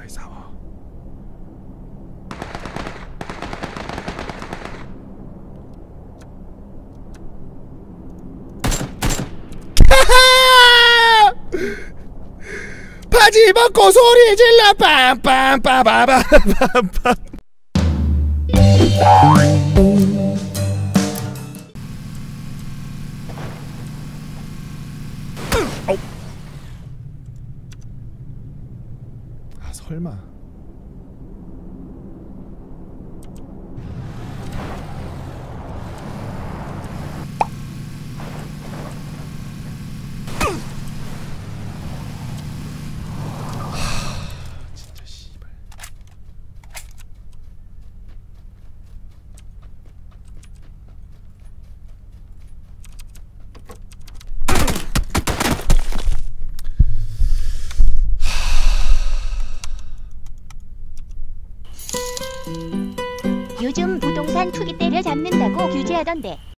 씨발 싸워. 바지 벗고 소리 질러 빰빰빠바바빰빰. 아 설마. 진짜 씨발. 요즘 부동산 투기 때려잡는다고 규제하던데